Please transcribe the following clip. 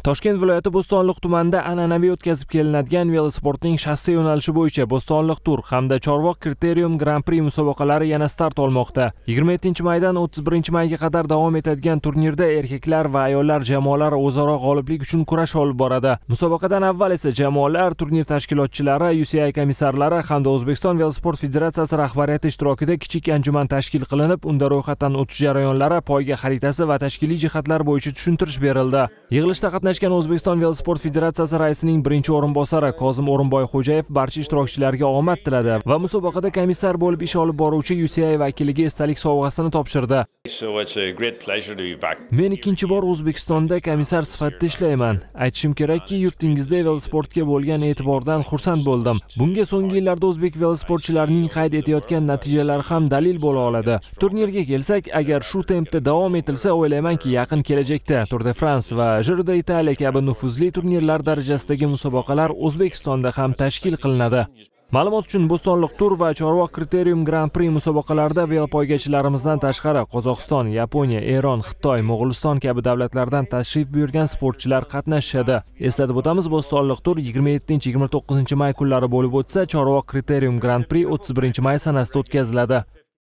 Toshkent viloyati Bo'stonliq tumanida an'anaviy o'tkazib kelinadigan velosportning shassi yo'nalishi bo'yicha Bo'stonliq tur hamda Chorvoq Kriterium Grand Prix musobaqalari yana start olmoqda. 27-maydan 31-mayga qadar davom etadigan turnirda erkaklar va ayollar jamoalari o'zaro g'oliblik uchun kurash olib boradi. Musobaqadan avval esa jamoalar, turnir tashkilotchilari, UCI komissarlari hamda O'zbekiston Velosport Federatsiyasi rahbariyati ishtirokida kichik anjuman tashkil qilinib, unda ro'yxatdan o'tish jarayonlari, poyga xaritasi va tashkiliy jihatlar bo'yicha tushuntirish berildi. Yig'ilishda qatnashgan O'zbekiston Velosport Federatsiyasi raisining birinchi o'rinbosari Kozim O'rinboy-Xo'jayev barcha ishtirokchilarga omad tiladi va musobaqada komissar bo'lib ish olib boruvchi UCI vakiliga esdalik sovg'asini topshirdi. Men ikkinchi bor O'zbekistonda komissar sifatida ishlayman. Aytishim kerakki, yurtingizda velosportga bo'lgan e'tibordan xursand bo'ldim. Bunga so'nggi yillarda o'zbek velosportchilarining qayd etayotgan natijalari ham dalil bo'la oladi. Turnirga kelsak, agar shu tempda davom etilsa, o'ylaymanki, yaqin kelajakda Tour de France va Giro d'Italia kabi nufuzli turnirlar darajasidagi musobaqalar O'zbekistonda ham tashkil qilinadi. Ma'lumot uchun Bo'stonliq tur va Chorvoq Kriterium Grand Prix musobaqalarida velopoygachilarimizdan tashqari Qozog'iston, Yaponiya, Eron, Xitoy, Mo'g'uliston kabi davlatlardan tashrif buyurgan sportchilar qatnashadi. Eslatib o'tamiz, Bo'stonliq tur 27-29 may kunlari bo'lib o'tsa, Chorvoq Kriterium Grand Prix 31 may sanasida o'tkaziladi.